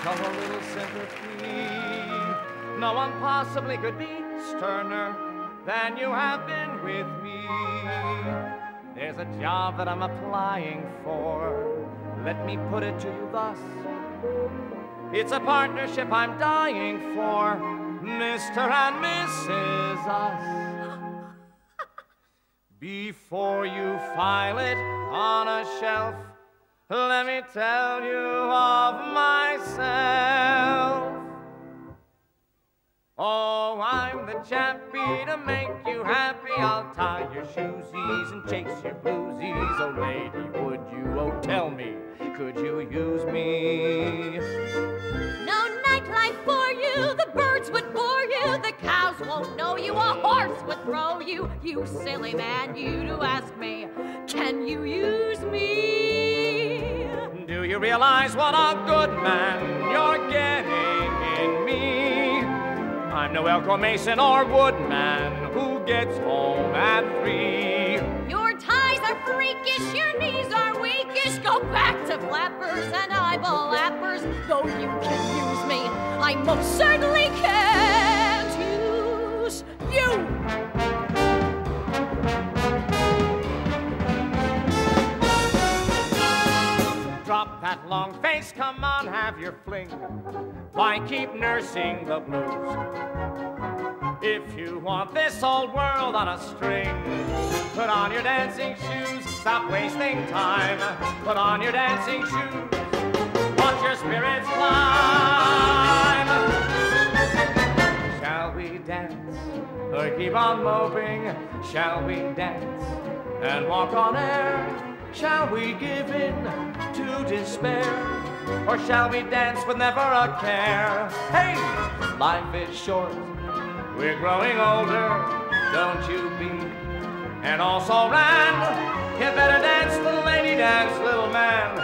show a little sympathy. No one possibly could be sterner than you have been with me. There's a job that I'm applying for. Let me put it to you thus. It's a partnership I'm dying for, Mr. and Mrs. Us. Before you file it on a shelf, let me tell you of myself. Oh, I'm the chappie to make you happy. I'll tie your shoesies and chase your bluesies. Oh, lady, would you, oh, tell me, could you use me? No nightlife for you, the birds would bore you, the cows won't know you, a horse would throw you. You silly man, you do ask me, can you use me? Do you realize what a good man you're getting in me? I'm no Elko Mason or Woodman who gets home at 3. Your ties are freakish, your knees are weakish. Go back to flappers and eyeball lappers. Though you can use me, I most certainly can't use you. Drop that long face, come on, have your fling. Why keep nursing the blues? If you want this old world on a string, put on your dancing shoes, stop wasting time. Put on your dancing shoes, watch your spirits climb. Shall we dance or keep on moping? Shall we dance and walk on air? Shall we give in to despair? Or shall we dance with never a care? Hey, life is short, we're growing older, don't you be? And also, Rand, you better dance, little lady, dance, little man.